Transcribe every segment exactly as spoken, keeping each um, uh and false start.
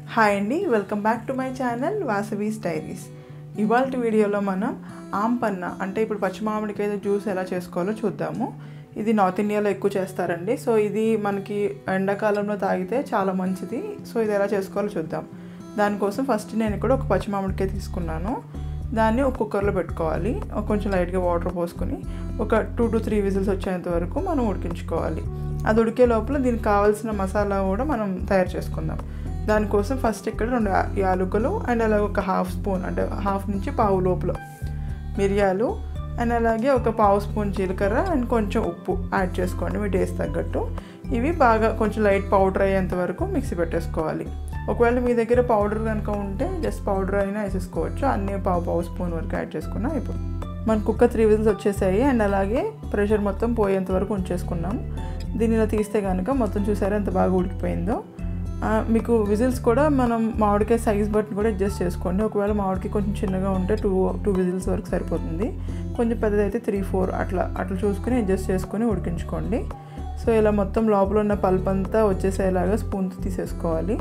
Hi అండి, welcome back to my channel Vasavi's diaries. ఇవాళ వీడియోలో మనం ఆంపన్న అంటే ఇప్పుడు పచ్చి మామిడికాయ జ్యూస్ ఎలా చేసుకోవాలో చూద్దాము. ఇది నార్త్ ఇండియాలో ఎక్కువ చేస్తారండి. సో ఇది మనకి ఎండాకాలంలో తాగితే చాలా మంచిది. సో ఇది ఎలా చేసుకోవాలో చూద్దాం. దానికోసం ఫస్ట్ నేను ఇక్కడ ఒక పచ్చి మామిడికాయ తీసుకున్నాను. దాన్ని ఒక కుక్కర్లో పెట్టుకోవాలి. కొంచెం లైట్గా వాటర్ పోసుకొని ఒక టూ టు త్రీ విజిల్స్ వచ్చేంత వరకు మనం ఉడికించుకోవాలి. అది ఉడికే లోపల దీనికి కావాల్సిన మసాలా కూడా మనం తయారు చేసుకుందాం. దానికోసం ఫస్ట్ ఇక్కడ రెండు యాలకులు అండ్ అలాగే ఒక హాఫ్ స్పూన్ అంటే హాఫ్ నుంచి పావు లోపల మిరియాలు అండ్ అలాగే ఒక పావు స్పూన్ జీలకర్ర అండ్ కొంచెం ఉప్పు యాడ్ చేసుకోండి మీ టేస్ట్ తగ్గట్టు. ఇవి బాగా కొంచెం లైట్ పౌడర్ అయ్యేంత వరకు మిక్సీ పెట్టేసుకోవాలి. ఒకవేళ మీ దగ్గర పౌడర్ కనుక ఉంటే జస్ట్ పౌడర్ అయినా వేసేసుకోవచ్చు. అన్నీ పావు పావు స్పూన్ వరకు యాడ్ చేసుకున్నా అయిపోతుంది. మన కుక్కర్ త్రీ విజిల్స్ వచ్చేసాయి అండ్ అలాగే ప్రెషర్ మొత్తం పోయేంత వరకు ఉంచేసుకున్నాం. దీన్ని ఇలా తీస్తే కనుక మొత్తం చూసారా ఎంత బాగా ఉడికిపోయిందో. మీకు విజిల్స్ కూడా మనం మామిడికాయ సైజ్ బట్టి కూడా అడ్జస్ట్ చేసుకోండి. ఒకవేళ మామిడికాయ కొంచెం చిన్నగా ఉంటే టూ టూ విజిల్స్ వరకు సరిపోతుంది. కొంచెం పెద్దదైతే త్రీ ఫోర్ అట్లా అట్లా చూసుకుని అడ్జస్ట్ చేసుకొని ఉడికించుకోండి. సో ఇలా మొత్తం లోపల ఉన్న పల్ప్ అంతా వచ్చేసేలాగా స్పూన్తో తీసేసుకోవాలి.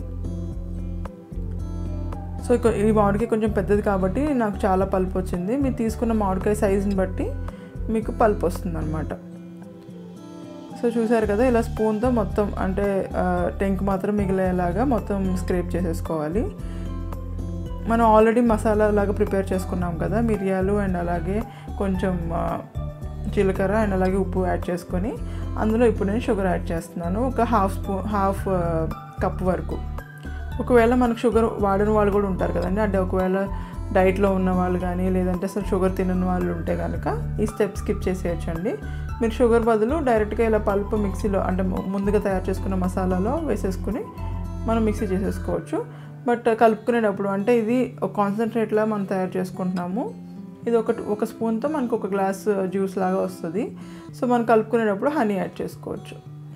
సో ఈ మామిడికాయ కొంచెం పెద్దది కాబట్టి నాకు చాలా పల్ప్ వచ్చింది. మీరు తీసుకున్న మామిడికాయ సైజుని బట్టి మీకు పల్ప్ వస్తుంది అన్నమాట. సో చూసారు కదా, ఇలా స్పూన్తో మొత్తం అంటే టెంక్ మాత్రం మిగిలేలాగా మొత్తం స్క్రేప్ చేసేసుకోవాలి. మనం ఆల్రెడీ మసాలా లాగా ప్రిపేర్ చేసుకున్నాం కదా, మిరియాలు అండ్ అలాగే కొంచెం జీలకర్ర అండ్ అలాగే ఉప్పు యాడ్ చేసుకొని అందులో ఇప్పుడు నేను షుగర్ యాడ్ చేస్తున్నాను. ఒక హాఫ్ స్పూన్ హాఫ్ కప్ వరకు. ఒకవేళ మనకు షుగర్ వాడిన వాళ్ళు కూడా ఉంటారు కదండి, అంటే ఒకవేళ డైట్లో ఉన్న వాళ్ళు కానీ లేదంటే అసలు షుగర్ తినని వాళ్ళు ఉంటే కనుక ఈ స్టెప్ స్కిప్ చేసేయచ్చండి. మీరు షుగర్ బదులు డైరెక్ట్గా ఇలా పల్ప్ మిక్సీలో అంటే ముందుగా తయారు చేసుకున్న మసాలాలో వేసేసుకుని మనం మిక్సీ చేసేసుకోవచ్చు. బట్ కలుపుకునేటప్పుడు అంటే ఇది ఒక కాన్సన్ట్రేట్లా మనం తయారు చేసుకుంటున్నాము. ఇది ఒక ఒక స్పూన్తో మనకు ఒక గ్లాస్ జ్యూస్ లాగా వస్తుంది. సో మనం కలుపుకునేటప్పుడు హనీ యాడ్ చేసుకోవచ్చు.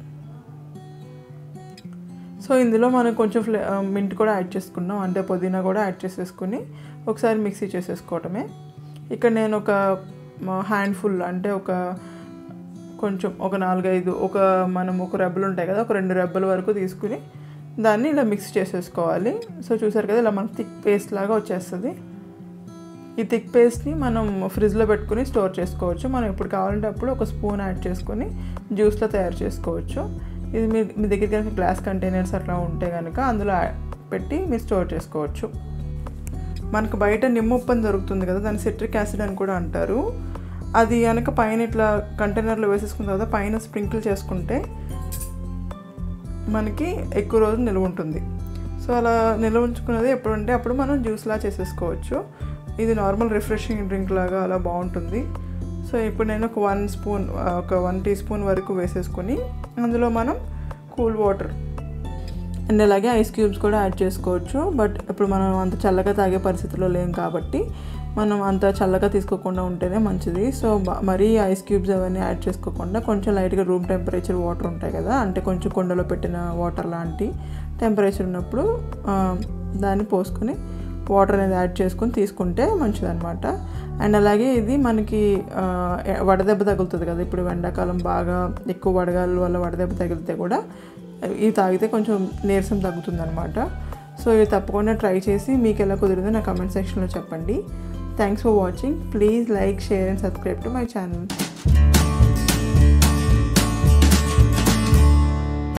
సో ఇందులో మనం కొంచెం ఫ్లే మింట్ కూడా యాడ్ చేసుకున్నాం, అంటే పుదీనా కూడా యాడ్ చేసేసుకుని ఒకసారి మిక్సీ చేసేసుకోవటమే. ఇక్కడ నేను ఒక హ్యాండ్ఫుల్ అంటే ఒక కొంచెం ఒక నాలుగైదు ఒక మనం ఒక రెబ్బలు ఉంటాయి కదా, ఒక రెండు రెబ్బల వరకు తీసుకుని దాన్ని ఇలా మిక్స్ చేసేసుకోవాలి. సో చూసారు కదా, ఇలా మనకు థిక్ పేస్ట్ లాగా వచ్చేస్తుంది. ఈ థిక్ పేస్ట్ని మనం ఫ్రిడ్జ్లో పెట్టుకుని స్టోర్ చేసుకోవచ్చు. మనం ఎప్పుడు కావాలంటే అప్పుడు ఒక స్పూన్ యాడ్ చేసుకొని జ్యూస్లో తయారు చేసుకోవచ్చు. ఇది మీ మీ దగ్గర కనుక గ్లాస్ కంటైనర్స్ అట్లా ఉంటే కనుక అందులో పెట్టి మీరు స్టోర్ చేసుకోవచ్చు. మనకు బయట నిమ్మ ఉప్పు అని దొరుకుతుంది కదా, దాన్ని సిట్రిక్ యాసిడ్ అని కూడా అంటారు. అది కనుక పైన ఇట్లా కంటైనర్లో వేసేసుకున్న తర్వాత పైన స్ప్రింకిల్ చేసుకుంటే మనకి ఎక్కువ రోజులు నిల్వ ఉంటుంది. సో అలా నిల్వ ఉంచుకున్నది ఎప్పుడంటే అప్పుడు మనం జ్యూస్లా చేసేసుకోవచ్చు. ఇది నార్మల్ రిఫ్రెషింగ్ డ్రింక్ లాగా అలా బాగుంటుంది. సో ఇప్పుడు నేను ఒక వన్ స్పూన్ ఒక వన్ టీ స్పూన్ వరకు వేసేసుకొని అందులో మనం కూల్ వాటర్ అండ్ అలాగే ఐస్ క్యూబ్స్ కూడా యాడ్ చేసుకోవచ్చు. బట్ ఇప్పుడు మనం అంత చల్లగా తాగే పరిస్థితిలో లేం కాబట్టి మనం అంత చల్లగా తీసుకోకుండా ఉంటేనే మంచిది. సో మరీ ఐస్ క్యూబ్స్ అవన్నీ యాడ్ చేసుకోకుండా కొంచెం లైట్గా రూమ్ టెంపరేచర్ వాటర్ ఉంటాయి కదా, అంటే కొంచెం కుండలో పెట్టిన వాటర్ లాంటి టెంపరేచర్ ఉన్నప్పుడు దాన్ని పోసుకొని వాటర్ అనేది యాడ్ చేసుకొని తీసుకుంటే మంచిదన్నమాట. అండ్ అలాగే ఇది మనకి వడదెబ్బ తగులుతుంది కదా, ఇప్పుడు ఎండాకాలం బాగా ఎక్కువ వడగాల వల్ల వడదెబ్బ తగిలితే కూడా ఇది తాగితే కొంచెం నీరసం తగ్గుతుంది అనమాట. సో ఇది తప్పకుండా ట్రై చేసి మీకు ఎలా కుదిరిందో నా కమెంట్ సెక్షన్లో చెప్పండి. Thanks for watching. Please like, share and subscribe to my channel.